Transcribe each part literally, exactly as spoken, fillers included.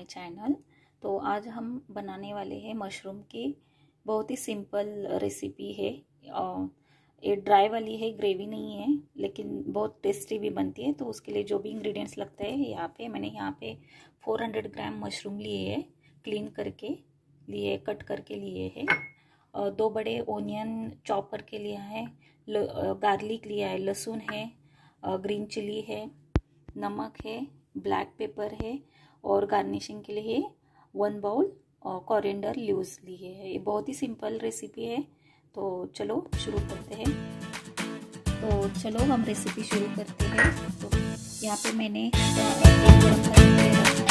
Channel. तो आज हम बनाने वाले हैं मशरूम की बहुत ही सिंपल रेसिपी है। ये ड्राई वाली है, ग्रेवी नहीं है, लेकिन बहुत टेस्टी भी बनती है। तो उसके लिए जो भी इंग्रेडिएंट्स लगते हैं यहाँ पे मैंने यहाँ पे चार सौ ग्राम मशरूम लिए है, क्लीन करके लिए, कट करके लिए है। दो बड़े ओनियन चॉप करके लिया है, गार्लिक लिया है, लहसुन है, ग्रीन चिली है, नमक है, ब्लैक पेपर है और गार्निशिंग के लिए वन बाउल और कोरिएंडर लीव्स लिए है। ये बहुत ही सिंपल रेसिपी है। तो चलो शुरू करते हैं। तो चलो हम रेसिपी शुरू करते हैं। तो यहाँ पे मैंने एक गरम करके रखा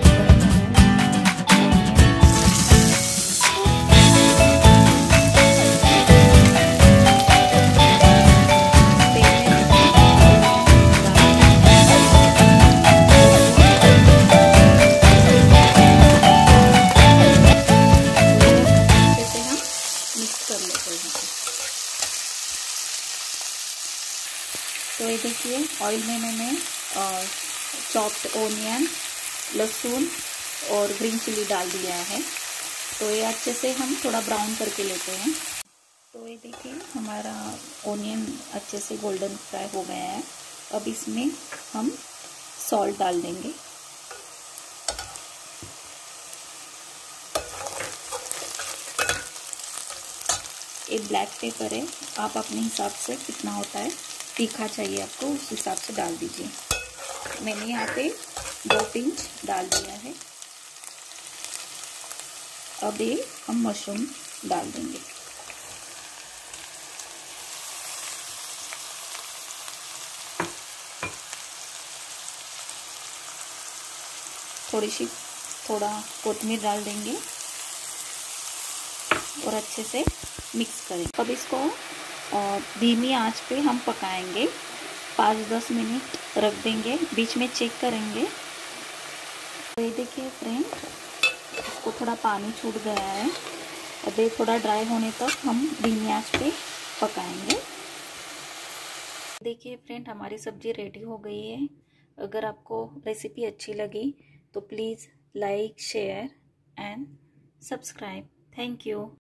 तो ये देखिए ऑयल में मैंने चॉप्ड ओनियन, लहसुन और ग्रीन चिली डाल दिया है। तो ये अच्छे से हम थोड़ा ब्राउन करके लेते हैं। तो ये देखिए हमारा ओनियन अच्छे से गोल्डन फ्राई हो गया है। अब इसमें हम सॉल्ट डाल देंगे। एक ब्लैक पेपर है, आप अपने हिसाब से कितना होता है तीखा चाहिए आपको उस हिसाब से डाल दीजिए। मैंने यहाँ पे दो पिंच डाल दिया है। अब ये हम मशरूम डाल देंगे। थोड़ी सी थोड़ा कोथिमीर डाल देंगे और अच्छे से मिक्स करें। अब इसको धीमी आंच पे हम पकाएंगे, पाँच दस मिनट रख देंगे, बीच में चेक करेंगे। तो ये देखिए फ्रेंड, इसको थोड़ा पानी छूट गया है। अब ये थोड़ा ड्राई होने तक हम धीमी आंच पे पकाएंगे। देखिए फ्रेंड, हमारी सब्जी रेडी हो गई है। अगर आपको रेसिपी अच्छी लगी तो please like, share and subscribe. Thank you.